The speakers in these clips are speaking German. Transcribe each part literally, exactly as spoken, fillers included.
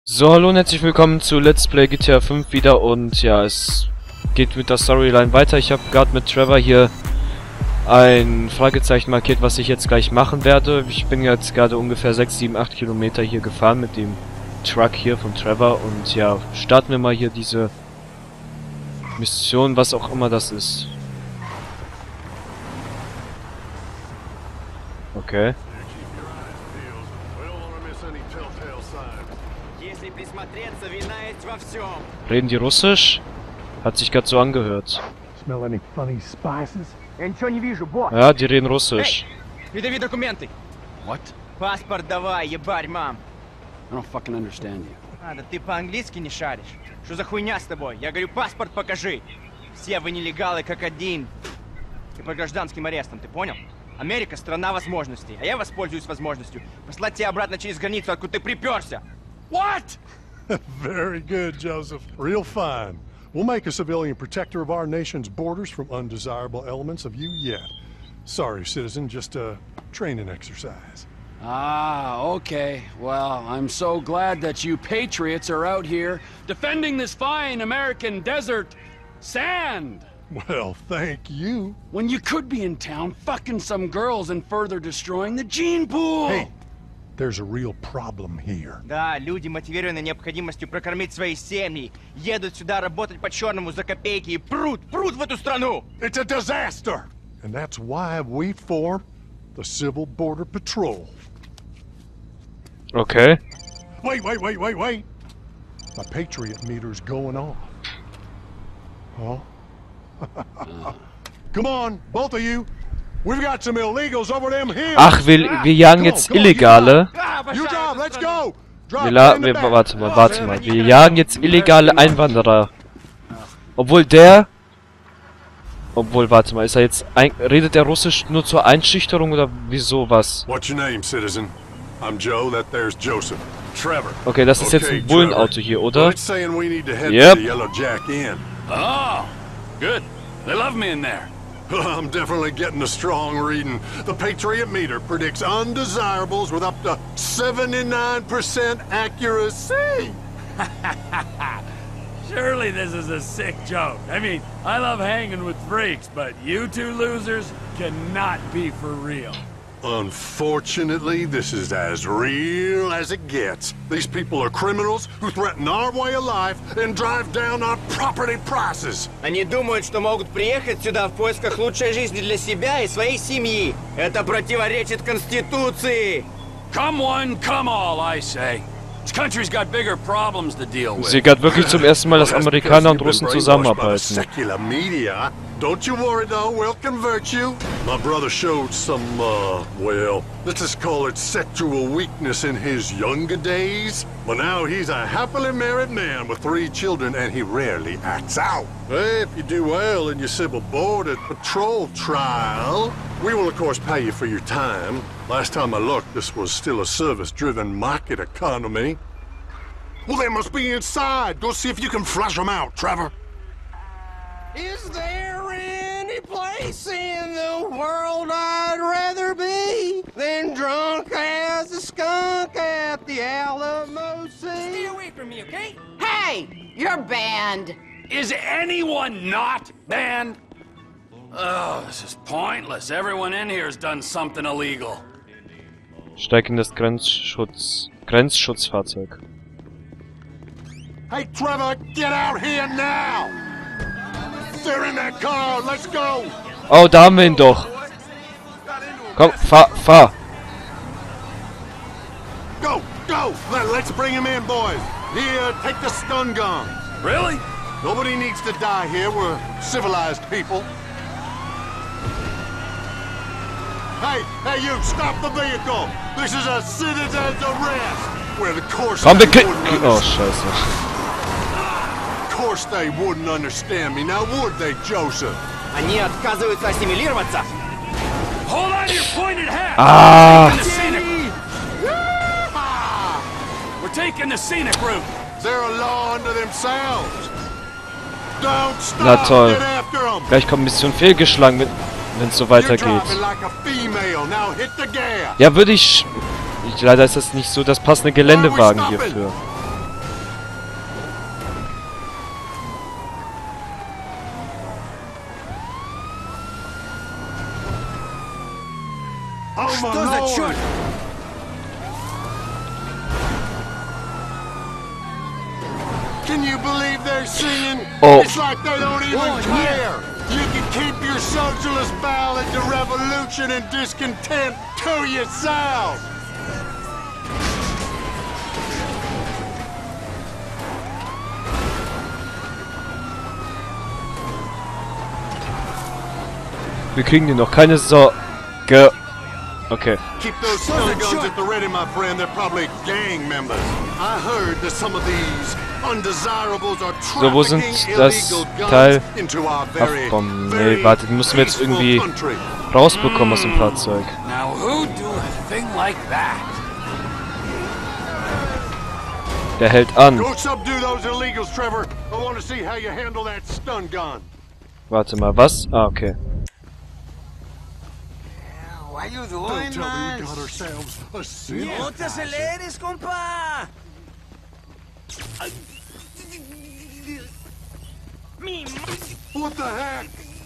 So, hallo und herzlich willkommen zu Let's Play G T A fünf wieder und ja, es geht mit der Storyline weiter. Ich habe gerade mit Trevor hier ein Fragezeichen markiert, was ich jetzt gleich machen werde. Ich bin jetzt gerade ungefähr sechs, sieben, acht Kilometer hier gefahren mit dem Truck hier von Trevor und ja, starten wir mal hier diese Mission, was auch immer das ist. Okay. Reden die Russisch? Hat sich gerade so angehört. Ja, die reden Russisch. Видави документы. What? Паспорт давай, ебарь, мам. I don't fucking understand you. А, да ты по-английски не шаришь. Что за хуйня с тобой? Я говорю, паспорт покажи. Все вы нелегалы как один. Ты по гражданским арестам, ты понял? Америка — страна возможностей, а я воспользуюсь возможностью послать тебя обратно через границу, откуда ты приперся. What? Very good, Joseph. Real fine. We'll make a civilian protector of our nation's borders from undesirable elements of you yet. Sorry, citizen, just a training exercise. Ah, okay. Well, I'm so glad that you patriots are out here defending this fine American desert sand. Well, thank you. When you could be in town fucking some girls and further destroying the gene pool. Hey, there's a real problem here. Да, люди, мотивированные необходимостью прокормить свои семьи, едут сюда работать по-черному за копейки и прут, прут в эту страну! It's a disaster! And that's why we formed the Civil Border Patrol. Okay. Wait, wait, wait, wait, wait! My Patriot meter's going off. Oh? Come on, both of you. We've got some illegals over them hills. Ach, wir, wir jagen jetzt Illegale. You drive, let's go. Wir, la wir, warte mal, warte mal. Wir jagen jetzt illegale Einwanderer. Obwohl der... Obwohl, warte mal, ist er jetzt... Ein redet der Russisch nur zur Einschüchterung oder wieso was? What's your name, citizen? I'm Joe, that there's Joseph. Trevor. Okay, das ist jetzt ein Bullenauto hier, oder? It's saying we need to head Yep. to the Yellow Jack Inn. Oh, good. They love me in there. I'm definitely getting a strong reading. The Patriot meter predicts undesirables with up to seventy-nine percent accuracy. Surely this is a sick joke. I mean, I love hanging with freaks, but you two losers cannot be for real. Unfortunately, this is as real as it gets. These people are criminals who threaten our way of life and drive down our property prices. Они думают, что могут приехать сюда в поисках лучшей жизни для себя и своей семьи. Это противоречит Конституции. Come one, come all, I say. This country's got bigger problems to deal Ich with. sehe gerade wirklich zum ersten Mal, dass Amerikaner und Russen zusammenarbeiten. Secular media. Don't you worry though, we'll convert you. My brother showed some, uh, well, let's just call it sexual weakness in his younger days. But now he's a happily married man with three children and he rarely acts out. Hey, if you do well in your Civil Border Patrol trial, we will of course pay you for your time. Last time I looked, this was still a service-driven market economy. Well, they must be inside. Go see if you can flush them out, Trevor. Is there any place in the world I'd rather be than drunk as a skunk at the Alamo Sea? Stay away from me, okay? Hey, you're banned. Is anyone not banned? Oh, this is pointless. Everyone in here has done something illegal. Steig in das Grenzschutz... Grenzschutzfahrzeug. Hey, Trevor, get out here now! They're in that car, let's go! Oh, da haben wir ihn doch. Komm, fahr, fahr. Go, go! Let, let's bring him in, boys. Here, take the stun gun. Really? Nobody needs to die here. We're civilized people. Hey, hey, you, stop the vehicle! This is a citizen's arrest! Where the course Komm, wir they kriegen... wouldn't Oh, understand- scheiße. Of course they wouldn't understand me, now would they, Joseph? Они отказываются ассимилироваться. Hold on to your pointed hat! Ah! We're taking the scenic... We're taking the scenic route. They're a law unto themselves. Don't stop. Na toll. Get after them. Gleich kommt Mission fehlgeschlagen, wenn es so You're weitergeht. driving like a female. Now hit the gas. Ja, würde ich... ich... Leider ist das nicht so das passende Geländewagen hierfür. Oh my Что за lord! черт? Can you believe they're singing? Oh. It's like they don't even Oh, care. You can keep your socialist ballad to revolution and discontent to yourself. Wir kriegen die noch keine Sorge. Okay. Keep those stun guns at the ready, my friend. They're probably gang members. I heard that some of these undesirables are So, wo sind trafficking das illegal Teil guns into our very, abkommen? Nee, very warte, die müssen wir jetzt peaceful irgendwie country. rausbekommen aus dem Fahrzeug. Now who'd do a thing like that? Der hält an. Go subdue those illegals, Trevor. I want to see how you handle that stun gun. Warte mal, was? Ah, okay. What are you Don't doing, tell me man? we got ourselves a sin. No te aceleres, compa! Mi What the heck?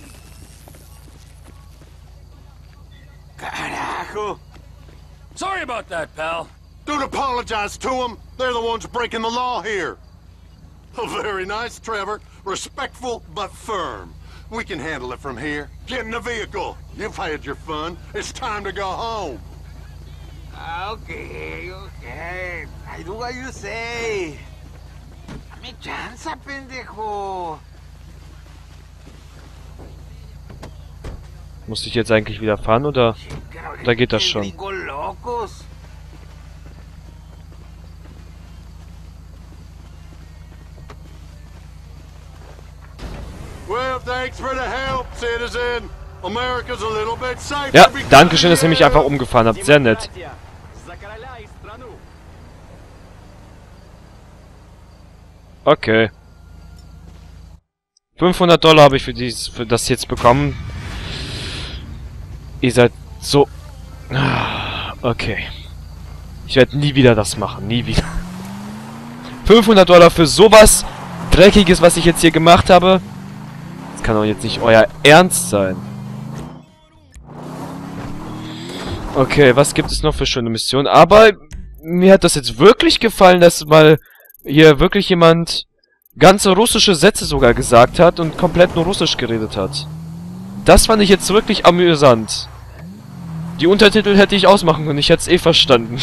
carajo! Sorry about that, pal. Don't apologize to them. They're the ones breaking the law here. Oh, very nice, Trevor. Respectful but firm. We can handle it from here. Get in the vehicle. You've had your fun. It's time to go home. Okay, okay. I do what you say. Dame chance, pendejo. Muss ich jetzt eigentlich wieder fahren oder? Da geht das schon. Gringo locos. Well, thanks for the help, citizen. America's a little bit safer. Ja, because danke schön, of dass ihr mich you. einfach umgefahren habt. Sehr nett. За короля и страну. Okay. fünfhundert Dollar habe ich für dieses, für das jetzt bekommen. Ihr seid so... Ah, okay. Ich werde nie wieder das machen. Nie wieder. fünfhundert Dollar für sowas Dreckiges, was ich jetzt hier gemacht habe. Das kann doch jetzt nicht euer Ernst sein. Okay, was gibt es noch für schöne Missionen? Aber mir hat das jetzt wirklich gefallen, dass mal hier wirklich jemand ganze russische Sätze sogar gesagt hat und komplett nur Russisch geredet hat. Das fand ich jetzt wirklich amüsant. Die Untertitel hätte ich ausmachen können, ich hätte es eh verstanden.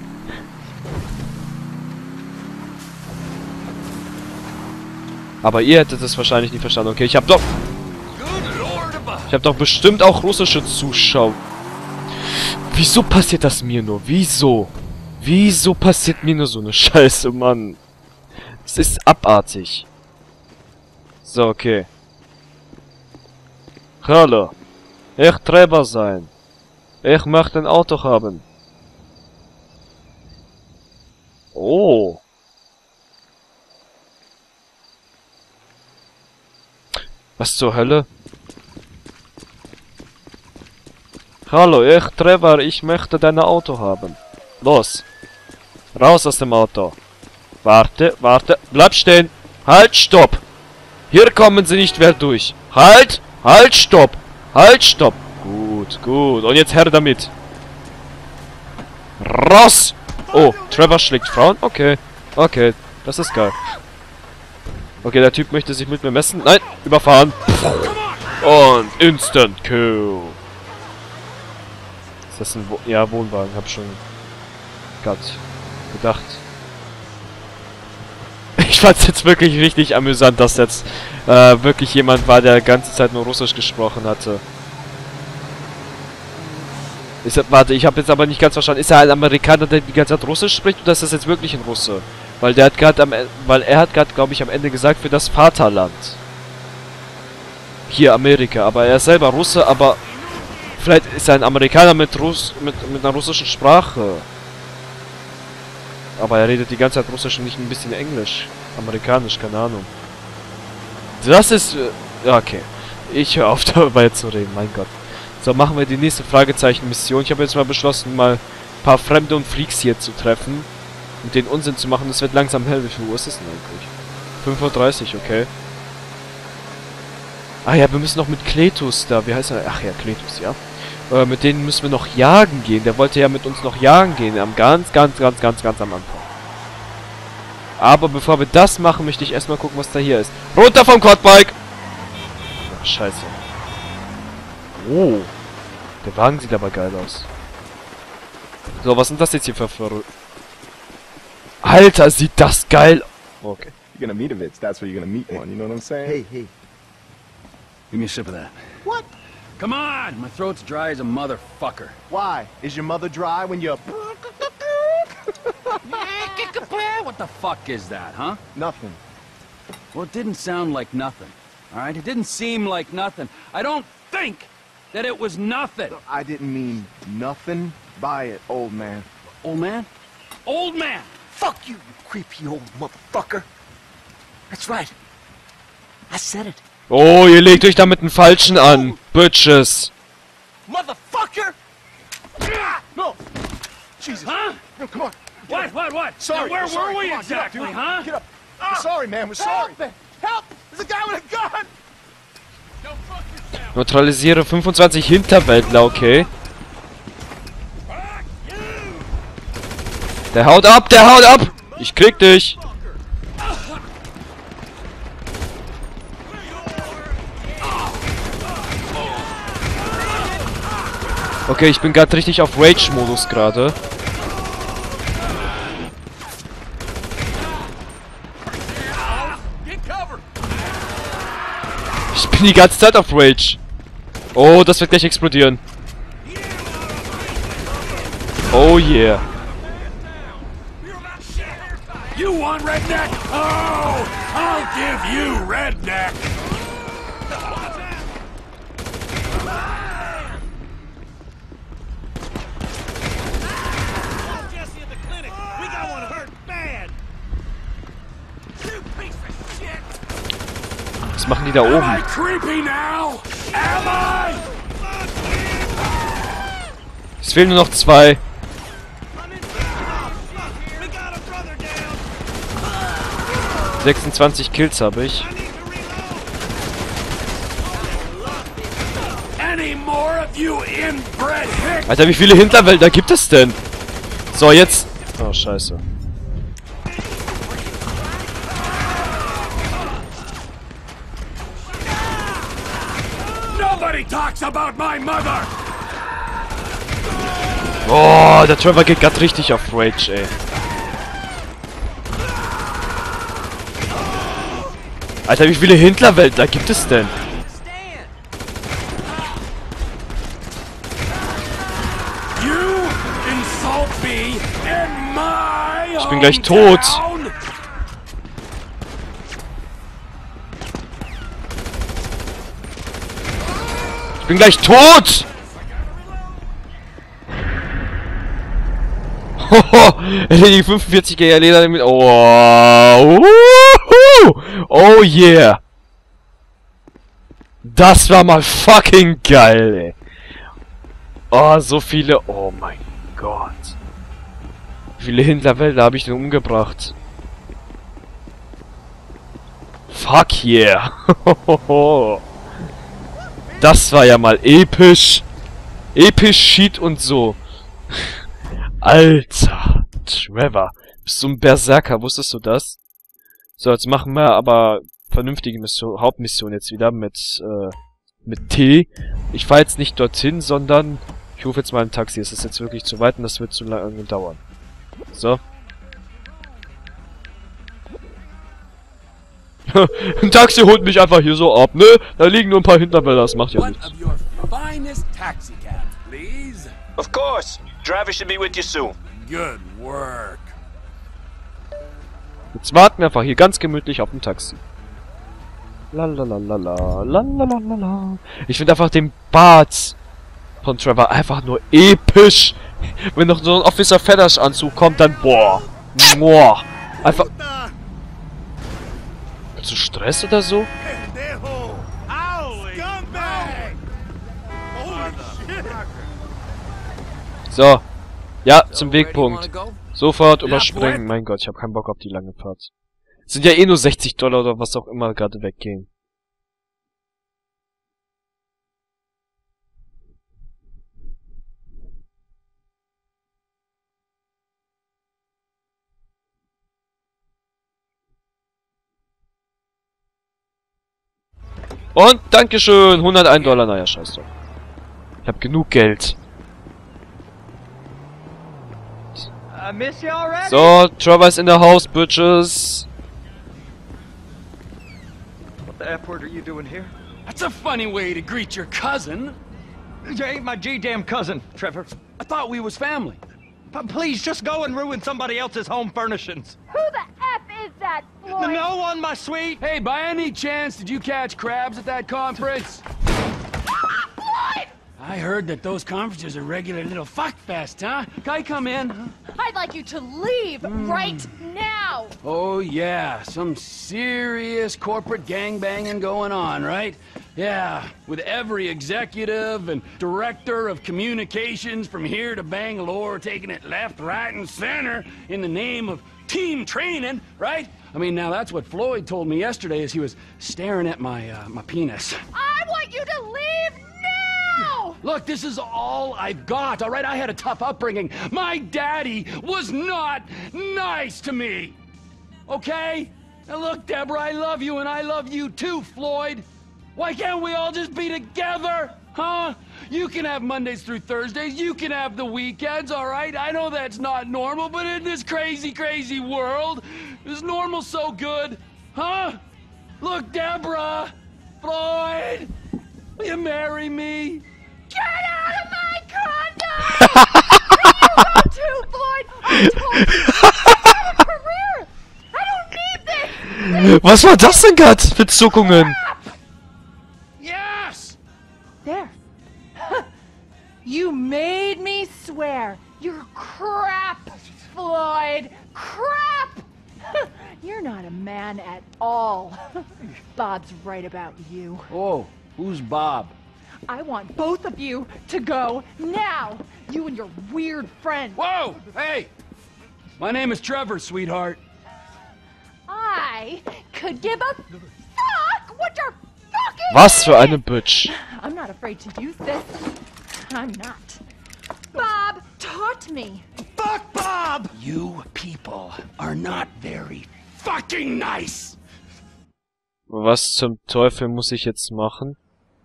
Aber ihr hättet es wahrscheinlich nicht verstanden. Okay, ich habe doch... Ich habe doch bestimmt auch russische Zuschauer. Wieso passiert das mir nur? Wieso? Wieso passiert mir nur so eine Scheiße, Mann? Es ist abartig. So, okay. Hallo. Ich Trevor sein. Ich möchte ein Auto haben. Oh. Was zur Hölle? Hallo, ich Trevor, ich möchte dein Auto haben. Los. Raus aus dem Auto. Warte, warte. Bleib stehen. Halt, stopp. Hier kommen sie nicht mehr durch. Halt, halt, stopp. Halt, stopp. Gut, gut. Und jetzt her damit. Raus. Oh, Trevor schlägt Frauen? Okay. Okay, das ist geil. Okay, der Typ möchte sich mit mir messen. Nein, überfahren. Und Instant Kill. Ist das ein Wo ja, Wohnwagen? Hab schon gerade gedacht. Ich fand's jetzt wirklich richtig amüsant, dass jetzt äh, wirklich jemand war, der die ganze Zeit nur Russisch gesprochen hatte. Ist, warte, ich habe jetzt aber nicht ganz verstanden. Ist er ein Amerikaner, der die ganze Zeit Russisch spricht, oder ist das jetzt wirklich ein Russe? Weil der hat gerade am, weil er hat gerade, glaube ich, am Ende gesagt für das Vaterland. Hier Amerika, aber er ist selber Russe, aber vielleicht ist er ein Amerikaner mit Russ, mit mit einer russischen Sprache. Aber er redet die ganze Zeit Russisch und nicht ein bisschen Englisch, Amerikanisch, keine Ahnung. Das ist äh, ja, okay. Ich höre auf dabei zu reden, mein Gott. So, machen wir die nächste Fragezeichen-Mission. Ich habe jetzt mal beschlossen, mal ein paar Fremde und Freaks hier zu treffen. Und den Unsinn zu machen. Es wird langsam hell. Wie viel Uhr ist es denn eigentlich? fünf Uhr dreißig, okay. Ah ja, wir müssen noch mit Kletus da. Wie heißt er? Ach ja, Kletus, ja. Äh, mit denen müssen wir noch jagen gehen. Der wollte ja mit uns noch jagen gehen. Am ganz, ganz, ganz, ganz, ganz am Anfang. Aber bevor wir das machen, möchte ich erstmal gucken, was da hier ist. Runter vom Quadbike! Ach, scheiße. Oh. Der Wagen sieht aber geil aus. So, was sind das jetzt hier für Verrückte? Alter, sieht das geil aus. Okay. You're gonna meet a bitch, that's where you're gonna meet one, you know what I'm saying? Hey, hey. Give me a sip of that. What? Come on! My throat's dry as a motherfucker. Why? Is your mother dry when you're... What the fuck is that, huh? Nothing. Well, it didn't sound like nothing. Alright? It didn't seem like nothing. I don't think that it was nothing. I didn't mean nothing by it, old man. Old man? Old man! Fuck you, you creepy old motherfucker. That's right. I said it. Oh, ihr legt euch damit einen Falschen an. Bitches. Motherfucker! No! Jesus. Huh? No, come on. What, what, what? Sorry. Now, where sorry. were we Come on, get up, exactly, dude. huh? Get up. We're sorry, man. We're sorry. Help! Help! There's a guy with a gun! Neutralisiere fünfundzwanzig Hinterwäldler, okay. Der haut ab, der haut ab! Ich krieg dich! Okay, ich bin gerade richtig auf Rage-Modus gerade. Ich bin die ganze Zeit auf Rage. Oh, das wird gleich explodieren. Oh yeah. You want redneck? Oh, I'll give you redneck. Jesse at the clinic. We got one hurt bad. You piece of shit. Was machen die da Am I oben? creepy now? Am I? Es fehlen nur noch zwei. We got a brother down. sechsundzwanzig Kills habe ich. Any more of you inbred hicks? Alter, wie viele Hinterwälder gibt es denn? So, jetzt... Oh, scheiße. Nobody talks about my mother. Oh, der Trevor geht gerade richtig auf Rage, ey. Alter, wie viele Hinterwäldler gibt es denn? You insult me in my Ich bin gleich tot. hometown? Ich bin gleich tot! Hoho! Die fünfundvierziger Leder mit... Oh! Uhuhu. Oh yeah! Das war mal fucking geil, ey! Oh, so viele... Oh mein Gott! Wie viele Hinterwälder habe ich denn umgebracht? Fuck yeah! Das war ja mal episch! Episch Shit und so! Alter! Trevor! Bist du ein Berserker? Wusstest du das? So, jetzt machen wir aber vernünftige Mission, Hauptmission jetzt wieder mit, äh, mit T. Ich fahre jetzt nicht dorthin, sondern ich rufe jetzt mal ein Taxi. Es ist jetzt wirklich zu weit und das wird zu lange dauern. So. Ein Taxi holt mich einfach hier so ab, ne? Da liegen nur ein paar Hinterwälder, das macht ja One nichts. of your finest taxi cabs, please. Of course. Driver should be with you soon. Good work. Jetzt warten wir einfach hier ganz gemütlich auf dem Taxi. Lalalala, lalalala. Ich finde einfach den Bart von Trevor einfach nur episch. Wenn noch so ein Officer Fetish Anzug kommt, dann boah. Boah. Einfach. Willst du Stress oder so? So. Ja, zum Wegpunkt. Sofort überspringen. Mein Gott, ich habe keinen Bock auf die lange Fahrt. Es sind ja eh nur sechzig Dollar oder was auch immer gerade weggehen. Und Dankeschön, hundertein Dollar, naja, scheiß drauf. Ich hab genug Geld. I miss you already. So, Trevor ist in der House, Bitches. What the F word are you doing here? That's a funny way to greet your cousin. You ain't my G-damn cousin, Trevor. I thought we was family. But please, just go and ruin somebody else's home furnishings. Who the F is that, Floyd? No one, my sweet. Hey, by any chance, did you catch crabs at that conference? Floyd! I heard that those conferences are regular little fuck fest, huh? Guy, come in. I'd like you to leave right now. Oh, yeah, some serious corporate gangbanging going on, right? Yeah, with every executive and director of communications from here to Bangalore taking it left, right, and center in the name of team training, right? I mean, now that's what Floyd told me yesterday as he was staring at my, uh, my penis. I want you to leave now! Look, this is all I've got, all right? I had a tough upbringing. My daddy was not nice to me, okay? Now look, Deborah, I love you, and I love you too, Floyd. Why can't we all just be together, huh? You can have Mondays through Thursdays, you can have the weekends, all right? I know that's not normal, but in this crazy, crazy world, is normal so good, huh? Look, Deborah, Floyd, will you marry me? Get out of my condo! You go too, Floyd! I told you! I have a career! I don't need this! Was war das denn gerade für Zuckungen? Yes! There. You made me swear. You're crap, Floyd. Crap! You're not a man at all. Bob's right about you. Oh, who's Bob? I want both of you to go now. You and your weird friend. Whoa! Hey! My name is Trevor, sweetheart. I could give a fuck what your fucking Was für eine Bitch. I'm not afraid to use this. I'm not. Bob taught me. Fuck Bob! You people are not very fucking nice! Was zum Teufel muss ich jetzt machen?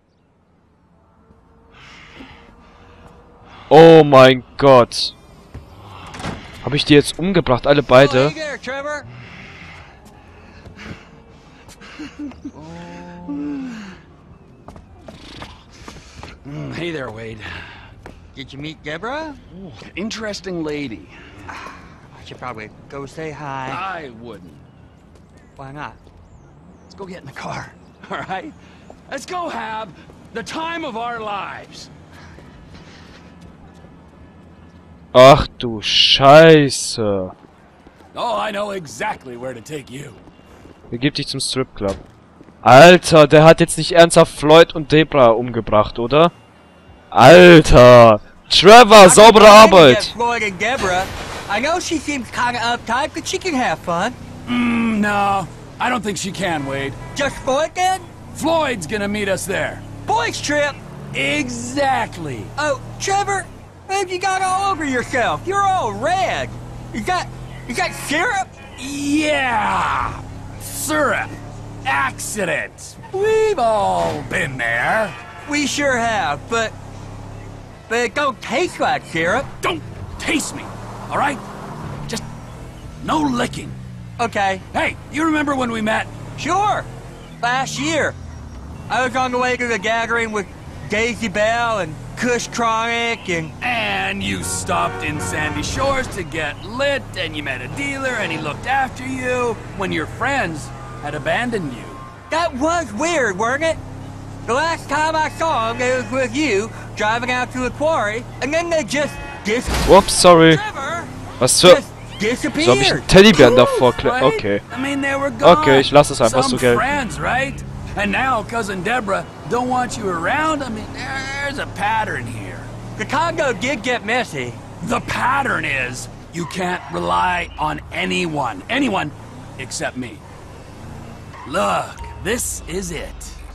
Oh mein Gott. Habe ich die jetzt umgebracht, alle beide? Hey there, Trevor. Mm, hey there, Wade. Did you meet Deborah? Ooh, interesting lady. I should probably go say hi. I wouldn't. Why not? Let's go get in the car, all right? Let's go have the time of our lives. Ach du Scheiße. Oh, I know exactly where to take you. Begib dich zum Stripclub. Alter, der hat jetzt nicht ernsthaft Floyd und Debra umgebracht, oder? Alter! Trevor, saubere Arbeit! Floyd and Deborah. I know she seems kind of uptight, but she can have fun. Mm, no, I don't think she can, Wade. Just Floyd then? Floyd's gonna meet us there. Boys trip. Exactly. Oh, Trevor, what have you got all over yourself? You're all red. You got, you got syrup? Yeah! Syrup. Accidents. We've all been there. We sure have, but, but it don't taste like syrup. Don't taste me, all right? Just no licking. Okay. Hey, you remember when we met? Sure. Last year. I was on the way to the gathering with Daisy Bell and Kush Chronic and... And you stopped in Sandy Shores to get lit, and you met a dealer, and he looked after you when your friends had abandoned you. That was weird, weren't it? The last time I saw him, it was with you, driving out to the quarry, and then they just dis... Whoops, sorry. Trevor Was für... just disappeared. So hab ich einen Teddybären davor... Right? Okay. I mean, they were gone. Okay, ich lasse es einfach so Some gelten. friends, right? And now cousin Deborah don't want you around. I mean, there's a pattern here. The condo did get messy. The pattern is you can't rely on anyone. Anyone except me. Look, this is it.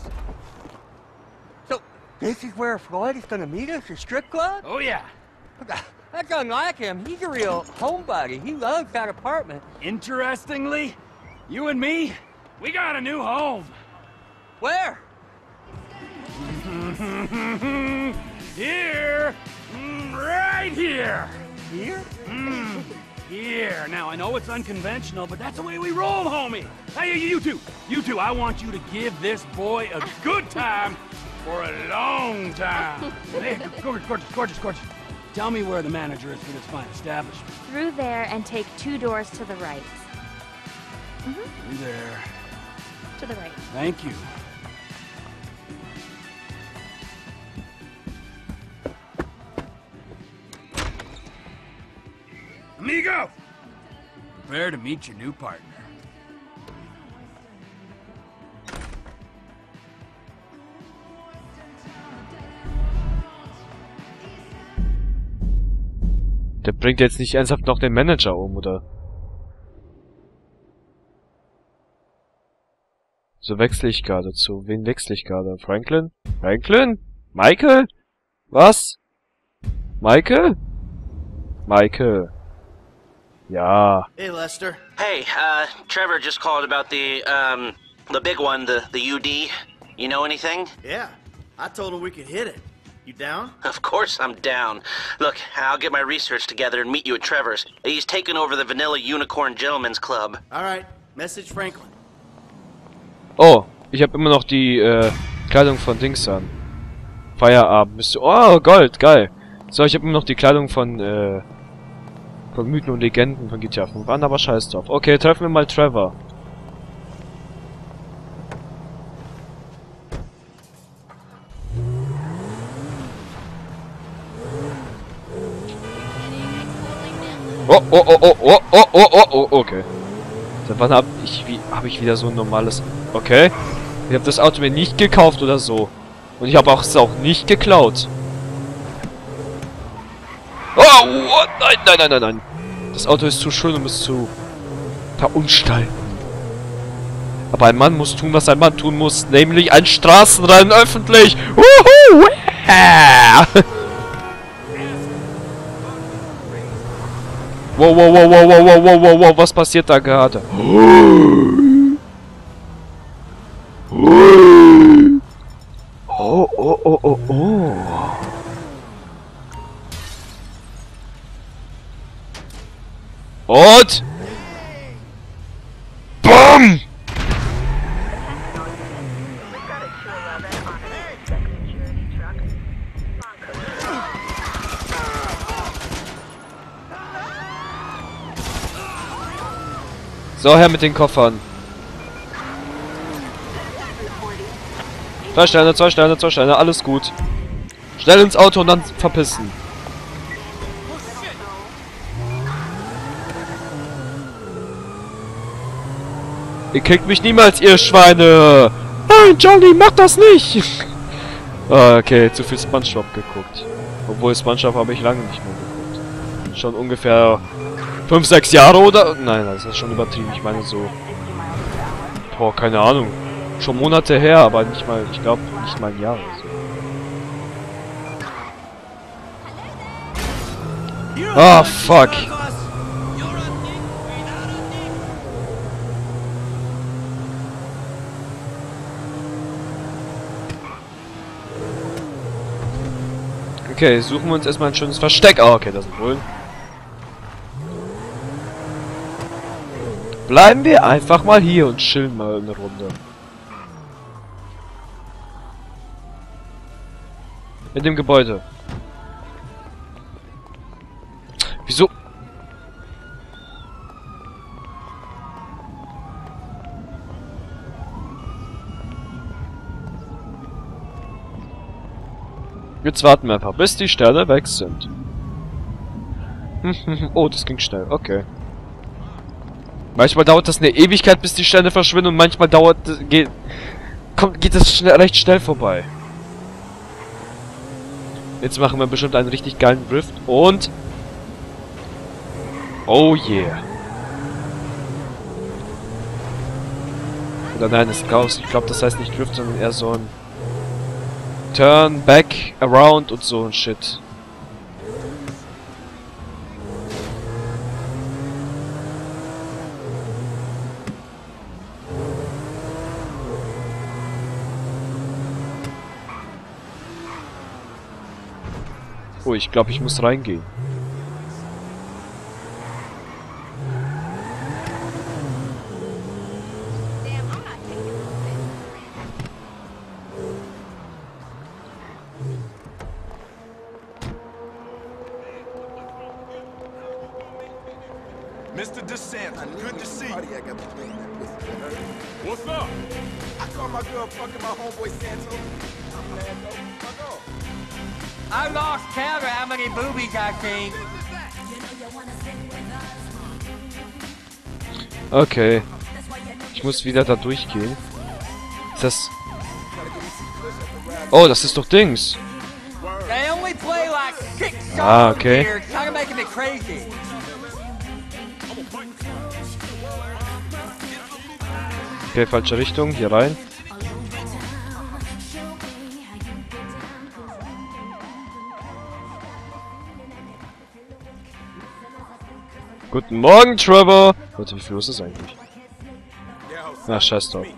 So, this is where Floyd is gonna meet us, a strip club? Oh, yeah. That's unlike him. He's a real homebody. He loves that apartment. Interestingly, you and me, we got a new home. Where? Here! Mm, right here! Here? Mm, here. Now, I know it's unconventional, but that's the way we roll, homie! Hey, you two! You two, I want you to give this boy a good time for a long time. Hey, gorgeous, gorgeous, gorgeous, gorgeous. Tell me where the manager is for this fine establishment. Through there and take two doors to the right. Mm-hmm. Through there. To the right. Thank you. Amigo! Prepare to meet your new partner. Der bringt jetzt nicht ernsthaft noch den Manager um, oder? So wechsle ich gerade zu. Wen wechsle ich gerade? Franklin? Franklin? Michael? Was? Michael? Michael. Ja. Hey, Lester. Hey, uh, Trevor just called about the, um, the big one, the, the U D. You know anything? Yeah, I told him we could hit it. You down? Of course I'm down. Look, I'll get my research together and meet you at Trevor's. He's taking over the Vanilla Unicorn Gentlemen's Club. Alright, message Franklin. Oh, ich habe immer noch die, äh, Kleidung von Dings an. Feierabend. Bist du... Oh, Gold, geil. So, ich habe immer noch die Kleidung von, äh... von Mythen und Legenden von G T A fünf an, aber scheiß drauf. Okay, treffen wir mal Trevor. Oh, oh, oh, oh, oh, oh, oh, oh, oh, okay. Seit wann hab ich, wie, hab ich wieder so ein normales... Okay. Ich habe das Auto mir nicht gekauft oder so. Und ich habe auch es auch nicht geklaut. Oh, oh, nein, nein, nein, nein, nein. Das Auto ist zu schön, um es zu verunstalten. Aber ein Mann muss tun, was ein Mann tun muss. Nämlich ein Straßenrennen öffentlich. Wuhu! Wow, wow, wow, wow, wow, wow, wow, wow, wow, was passiert da gerade? Oh, oh, oh, oh, oh. Und? BOOM! So, her mit den Koffern. Zwei Sterne, zwei Sterne, zwei Sterne, alles gut. Schnell ins Auto und dann verpissen. Ihr kriegt mich niemals, ihr Schweine! Nein, Johnny, mach das nicht! Okay, zu viel SpongeBob geguckt. Obwohl SpongeBob habe ich lange nicht mehr geguckt. Schon ungefähr fünf, sechs Jahre oder? Nein, das ist schon übertrieben. Ich meine so... Boah, keine Ahnung. Schon Monate her, aber nicht mal, ich glaube, nicht mal ein Jahr oder so. Ah, fuck. Okay, suchen wir uns erstmal ein schönes Versteck. Ah, okay, das sind Bullen. Bleiben wir einfach mal hier und chillen mal eine Runde. In dem Gebäude. Wieso? Jetzt warten wir einfach, bis die Sterne weg sind. Oh, das ging schnell. Okay. Manchmal dauert das eine Ewigkeit, bis die Sterne verschwinden und manchmal dauert... Geht, kommt, geht das schnell, recht schnell vorbei. Jetzt machen wir bestimmt einen richtig geilen Drift und... Oh yeah. Oder nein, das ist Chaos. Ich glaube, das heißt nicht Drift, sondern eher so ein... Turn, back, around und so ein Shit. Oh, ich glaube, ich muss reingehen. Mister DeSantis, good to see you. What's up? I caught my girl fucking my homeboy Santos. I'm glad though. Fuck off. I lost count of how many boobies I've seen. Okay. Ich muss wieder da durchgehen. Ist das... Oh, das ist doch Dings. They only play like six Ah, songs okay. here. It's kind of making me crazy. Okay, falsche Richtung. Hier rein. Guten Morgen, Trevor! Warte, wie viel ist es eigentlich? Na, scheiß drauf.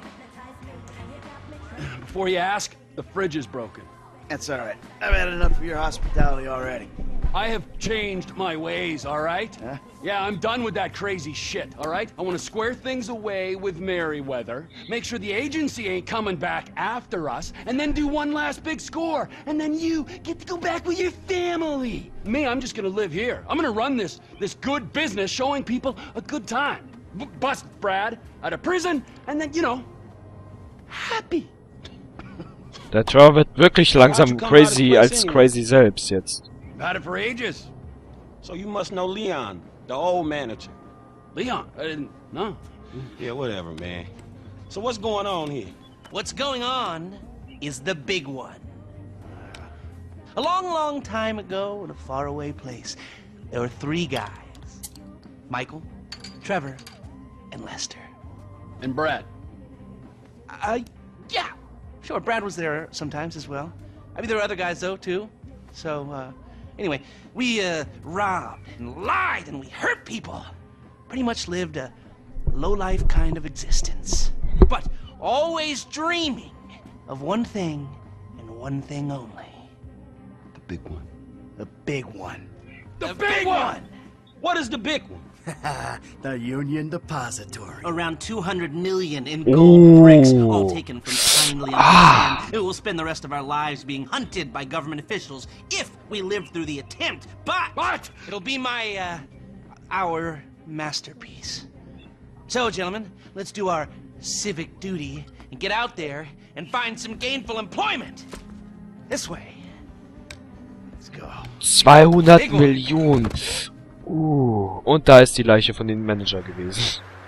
Before you ask, the fridge is broken. That's all right. I've had enough of your hospitality already. I have changed my ways, all right? Huh? Yeah, I'm done with that crazy shit, all right? I want to square things away with Merryweather, make sure the agency ain't coming back after us, and then do one last big score, and then you get to go back with your family. Me, I'm just gonna live here. I'm gonna run this this good business showing people a good time. B bust Brad out of prison, and then, you know, happy. Der Trevor wird wirklich langsam crazy als crazy selbst jetzt. Had it for ages. So you must know Leon, the old manager. Leon? I didn't know. Yeah, whatever, man. So what's going on here? What's going on is the big one. A long, long time ago in a faraway place, there were three guys. Michael, Trevor, and Lester. And Brad. Uh, yeah. Sure, Brad was there sometimes as well. I mean, there were other guys, though, too. So, uh, anyway, we, uh, robbed and lied and we hurt people. Pretty much lived a low-life kind of existence. But always dreaming of one thing and one thing only. The big one. The big one. The, the big, big one. one! What is the big one? The Union Depository. Around two hundred million in gold Ooh. bricks, all taken from kindly ah. It will spend the rest of our lives being hunted by government officials if we live through the attempt. But what? It'll be my, uh, our masterpiece. So, gentlemen, let's do our civic duty and get out there and find some gainful employment. This way. Let's go. zweihundert Millionen. Uh, und da ist die Leiche von dem Manager gewesen.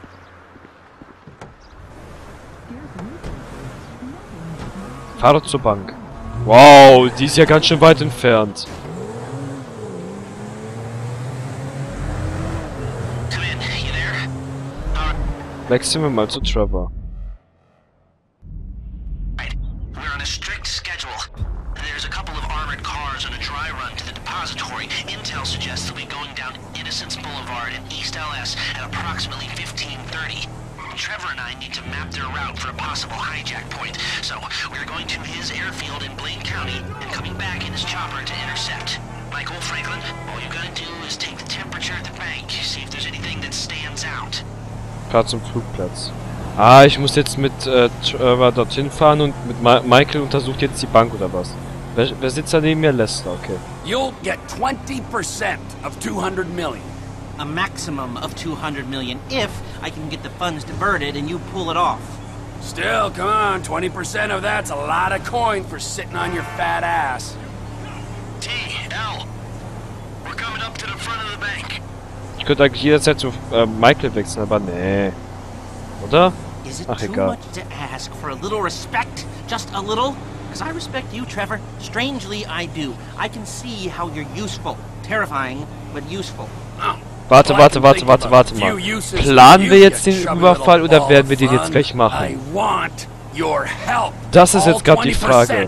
Fahrt zur Bank. Wow, die ist ja ganz schön weit entfernt. Wechseln wir mal zu Trevor. We're on a strict schedule. There's a couple of armored cars on a dry run to the depository. Intel suggests they'll be going down Innocence Boulevard in East L S at approximately fifteen thirty. Trevor and I need to map their route for a possible hijack point. So, we're going to his airfield in Blaine County and coming back in his chopper to intercept. Michael, Franklin, all you gotta do is take the temperature at the bank, see if there's anything that stands out. Fahr zum Flugplatz. Ah, ich muss jetzt mit äh, Trevor dorthin fahren und mit Ma Michael untersucht jetzt die Bank oder was? Wer, wer sitzt da neben mir? Lester, okay. You'll get twenty percent of two hundred million. A maximum of two hundred million if I can get the funds diverted and you pull it off. Still, come on, twenty percent of that's a lot of coin for sitting on your fat ass. T, L, we're coming up to the front of the bank. Ich könnte eigentlich jederzeit zu äh, Michael wechseln, aber nee. Oder? Ach, egal. To ask for a little respect? Just a little? Because I respect you, Trevor. Strangely, I do. I can see how you're useful. Terrifying, but useful. Oh. Warte, warte, warte, warte, warte mal. Planen wir jetzt den Überfall oder werden wir den jetzt gleich machen? Das ist jetzt gerade die Frage.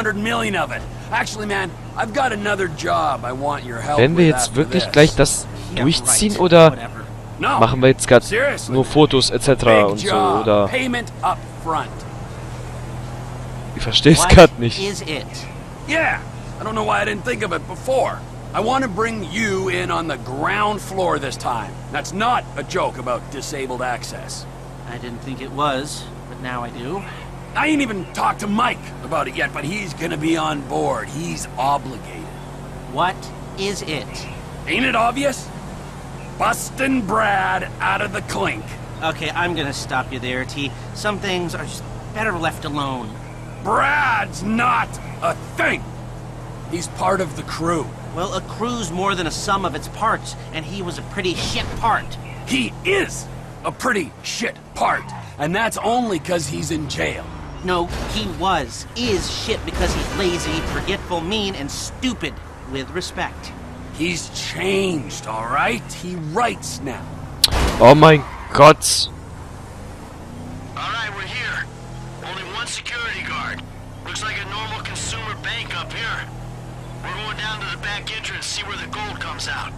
Werden wir jetzt wirklich gleich das durchziehen oder machen wir jetzt gerade nur Fotos et cetera und so, oder? Ich verstehe es gerade nicht. I don't know why I didn't think of it before. I want to bring you in on the ground floor this time. That's not a joke about disabled access. I didn't think it was, but now I do. I ain't even talked to Mike about it yet, but he's gonna be on board. He's obligated. What is it? Ain't it obvious? Bustin' Brad out of the clink. Okay, I'm gonna stop you there, T. Some things are just better left alone. Brad's not a thing. He's part of the crew. Well, a crew's more than a sum of its parts, and he was a pretty shit part. He is a pretty shit part, and that's only because he's in jail. No, he was, is shit because he's lazy, forgetful, mean, and stupid, with respect. He's changed, all right? He writes now. Oh mein Gott. All right, we're here. Only one security guard. Looks like a normal consumer bank up here. We're going down to the back entrance, see where the gold comes out.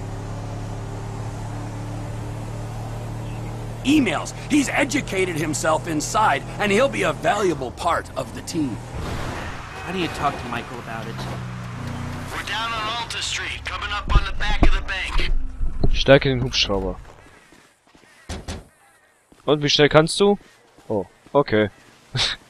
Emails. He's educated himself inside, and he'll be a valuable part of the team. How do you talk to Michael about it? We're down on Alta Street, coming up on the back of the bank. Stärke den Hubschrauber. Und wie schnell kannst du? Oh, okay.